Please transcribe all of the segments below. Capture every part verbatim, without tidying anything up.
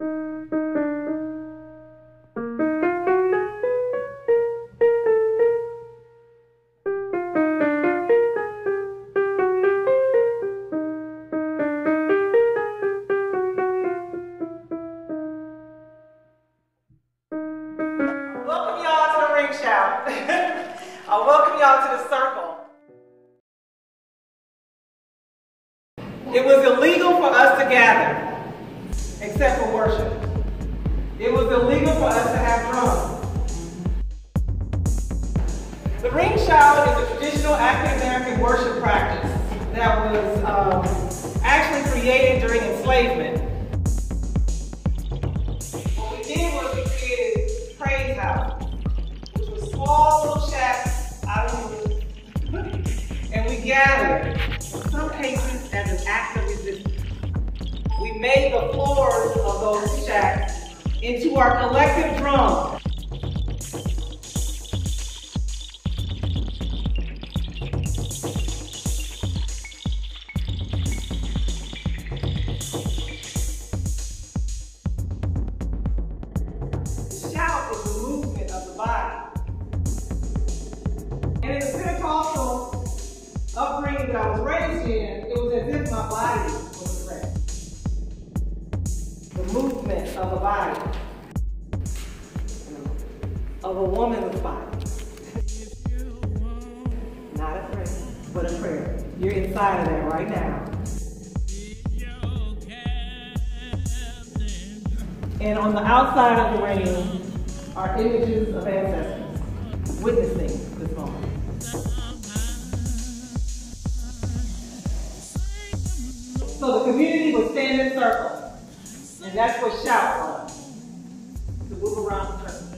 Welcome y'all to the ring shout. I welcome y'all to the circle. It was illegal for us to gather, except for worship. It was illegal for us to have drums. The ring shout is a traditional African American worship practice that was um, actually created during enslavement. What we did was we created praise house, which was small little shacks out of wood, and we gathered. In some cases, as an act of resistance, we made the floors of those shacks into our collective drum. The shout is the movement of the body. And in the Pentecostal upbringing that I was raised in, it was as if my body was a rest. The movement of a body, of a woman's body. Not a prayer, but a prayer. You're inside of that right now. And on the outside of the ring are images of ancestors witnessing this moment. So the community would stand in circle, and that's what shout was, to move around the circle.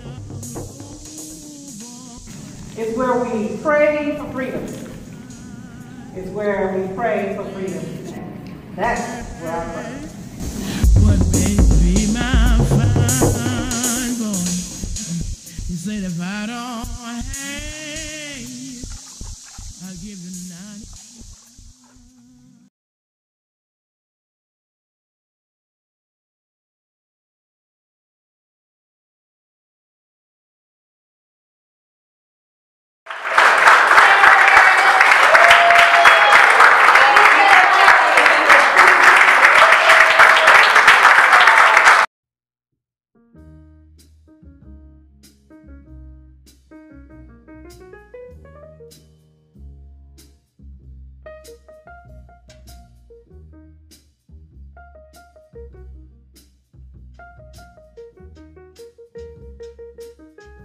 It's where we pray for freedom. It's where we pray for freedom. That's where I pray. What baby, my fine boy, you said if I don't hate, I'll give you ninety.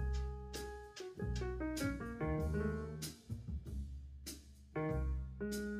Thank you.